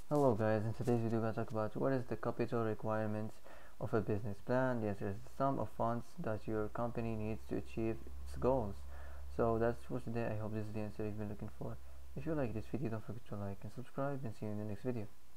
Hello guys, in today's video we're going to talk about what is the capital requirements of a business plan. Yes, it's the sum of funds that your company needs to achieve its goals. So that's for today. I hope this is the answer you've been looking for. If you like this video, don't forget to like and subscribe, and see you in the next video.